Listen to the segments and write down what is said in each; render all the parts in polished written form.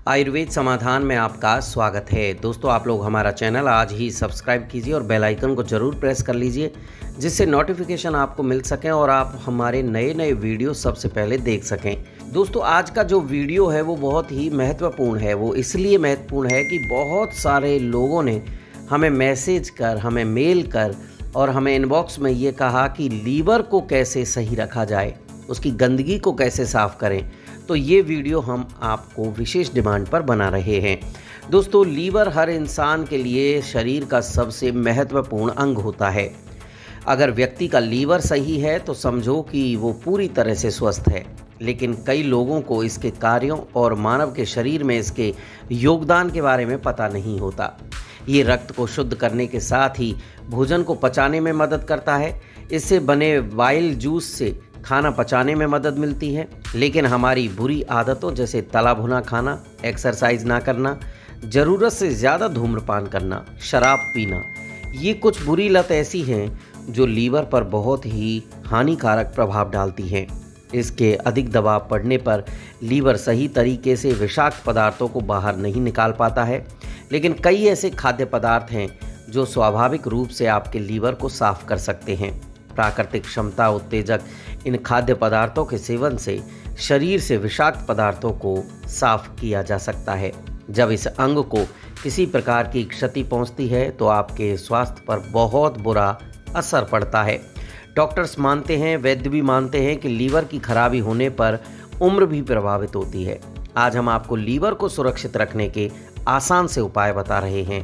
आयुर्वेद समाधान में आपका स्वागत है। दोस्तों, आप लोग हमारा चैनल आज ही सब्सक्राइब कीजिए और बेल आइकन को ज़रूर प्रेस कर लीजिए, जिससे नोटिफिकेशन आपको मिल सकें और आप हमारे नए नए वीडियो सबसे पहले देख सकें। दोस्तों, आज का जो वीडियो है वो बहुत ही महत्वपूर्ण है। वो इसलिए महत्वपूर्ण है कि बहुत सारे लोगों ने हमें मैसेज कर, हमें मेल कर और हमें इनबॉक्स में ये कहा कि लीवर को कैसे सही रखा जाए, उसकी गंदगी को कैसे साफ़ करें। तो ये वीडियो हम आपको विशेष डिमांड पर बना रहे हैं। दोस्तों, लीवर हर इंसान के लिए शरीर का सबसे महत्वपूर्ण अंग होता है। अगर व्यक्ति का लीवर सही है तो समझो कि वो पूरी तरह से स्वस्थ है। लेकिन कई लोगों को इसके कार्यों और मानव के शरीर में इसके योगदान के बारे में पता नहीं होता। ये रक्त को शुद्ध करने के साथ ही भोजन को पचाने में मदद करता है। इससे बने वाइल जूस से खाना पचाने में मदद मिलती है। लेकिन हमारी बुरी आदतों जैसे तला भुना खाना, एक्सरसाइज ना करना, ज़रूरत से ज़्यादा धूम्रपान करना, शराब पीना, ये कुछ बुरी लत ऐसी हैं जो लीवर पर बहुत ही हानिकारक प्रभाव डालती हैं। इसके अधिक दबाव पड़ने पर लीवर सही तरीके से विषाक्त पदार्थों को बाहर नहीं निकाल पाता है। लेकिन कई ऐसे खाद्य पदार्थ हैं जो स्वाभाविक रूप से आपके लीवर को साफ कर सकते हैं। प्राकृतिक क्षमता उत्तेजक इन खाद्य पदार्थों के सेवन से शरीर से विषाक्त पदार्थों को साफ किया जा सकता है। जब इस अंग को किसी प्रकार की क्षति पहुंचती है तो आपके स्वास्थ्य पर बहुत बुरा असर पड़ता है। डॉक्टर्स मानते हैं, वैद्य भी मानते हैं कि लीवर की खराबी होने पर उम्र भी प्रभावित होती है। आज हम आपको लीवर को सुरक्षित रखने के आसान से उपाय बता रहे हैं।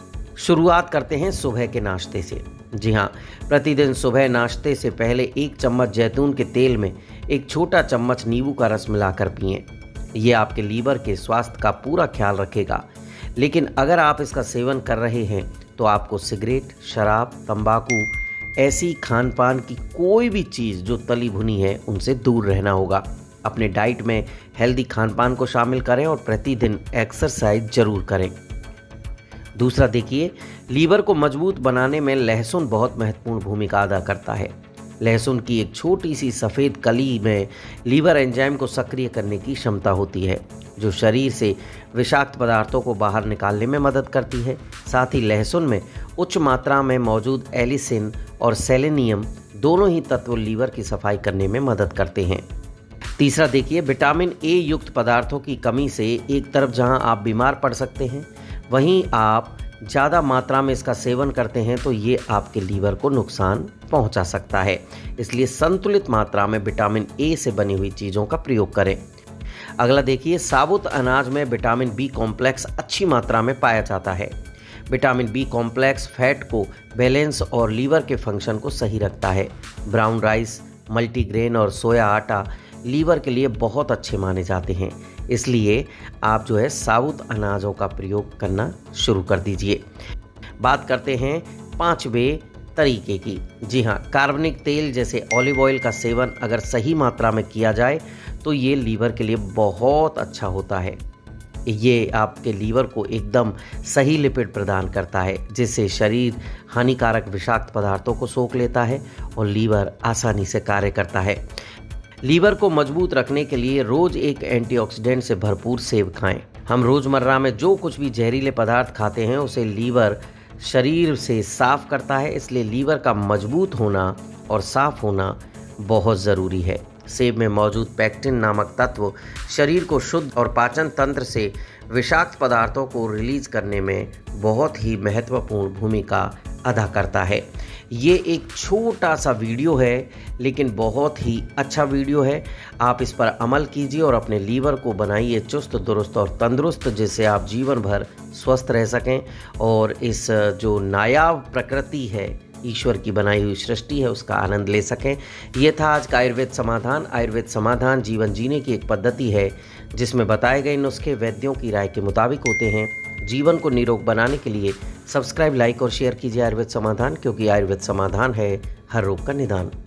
शुरुआत करते हैं सुबह के नाश्ते से। जी हाँ, प्रतिदिन सुबह नाश्ते से पहले 1 चम्मच जैतून के तेल में 1 छोटा चम्मच नींबू का रस मिलाकर पिएं। ये आपके लीवर के स्वास्थ्य का पूरा ख्याल रखेगा। लेकिन अगर आप इसका सेवन कर रहे हैं तो आपको सिगरेट, शराब, तंबाकू, ऐसी खान पान की कोई भी चीज़ जो तली भुनी है उनसे दूर रहना होगा। अपने डाइट में हेल्दी खान पान को शामिल करें और प्रतिदिन एक्सरसाइज जरूर करें। दूसरा देखिए, लीवर को मजबूत बनाने में लहसुन बहुत महत्वपूर्ण भूमिका अदा करता है। लहसुन की एक छोटी सी सफ़ेद कली में लीवर एंजाइम को सक्रिय करने की क्षमता होती है, जो शरीर से विषाक्त पदार्थों को बाहर निकालने में मदद करती है। साथ ही लहसुन में उच्च मात्रा में मौजूद एलिसिन और सेलेनियम दोनों ही तत्व लीवर की सफाई करने में मदद करते हैं। तीसरा देखिए, विटामिन ए युक्त पदार्थों की कमी से एक तरफ जहां आप बीमार पड़ सकते हैं, वहीं आप ज़्यादा मात्रा में इसका सेवन करते हैं तो ये आपके लीवर को नुकसान पहुंचा सकता है। इसलिए संतुलित मात्रा में विटामिन ए से बनी हुई चीज़ों का प्रयोग करें। अगला देखिए, साबुत अनाज में विटामिन बी कॉम्प्लेक्स अच्छी मात्रा में पाया जाता है। विटामिन बी कॉम्प्लेक्स फैट को बैलेंस और लीवर के फंक्शन को सही रखता है। ब्राउन राइस, मल्टीग्रेन और सोया आटा लीवर के लिए बहुत अच्छे माने जाते हैं। इसलिए आप जो है साबुत अनाजों का प्रयोग करना शुरू कर दीजिए। बात करते हैं 5वें तरीके की। जी हाँ, कार्बनिक तेल जैसे ऑलिव ऑयल का सेवन अगर सही मात्रा में किया जाए तो ये लीवर के लिए बहुत अच्छा होता है। ये आपके लीवर को एकदम सही लिपिड प्रदान करता है, जिससे शरीर हानिकारक विषाक्त पदार्थों को सोख लेता है और लीवर आसानी से कार्य करता है। लीवर को मजबूत रखने के लिए रोज एक एंटीऑक्सीडेंट से भरपूर सेब खाएं। हम रोजमर्रा में जो कुछ भी जहरीले पदार्थ खाते हैं उसे लीवर शरीर से साफ करता है। इसलिए लीवर का मजबूत होना और साफ होना बहुत ज़रूरी है। सेब में मौजूद पेक्टिन नामक तत्व शरीर को शुद्ध और पाचन तंत्र से विषाक्त पदार्थों को रिलीज करने में बहुत ही महत्वपूर्ण भूमिका अदा करता है। ये एक छोटा सा वीडियो है, लेकिन बहुत ही अच्छा वीडियो है। आप इस पर अमल कीजिए और अपने लीवर को बनाइए चुस्त, दुरुस्त और तंदुरुस्त, जिससे आप जीवन भर स्वस्थ रह सकें और इस जो नायाब प्रकृति है, ईश्वर की बनाई हुई सृष्टि है, उसका आनंद ले सकें। ये था आज का आयुर्वेद समाधान। आयुर्वेद समाधान जीवन जीने की एक पद्धति है जिसमें बताए गए नुस्खे वैद्यों की राय के मुताबिक होते हैं। जीवन को निरोग बनाने के लिए सब्सक्राइब, लाइक और शेयर कीजिए आयुर्वेद समाधान, क्योंकि आयुर्वेद समाधान है हर रोग का निदान।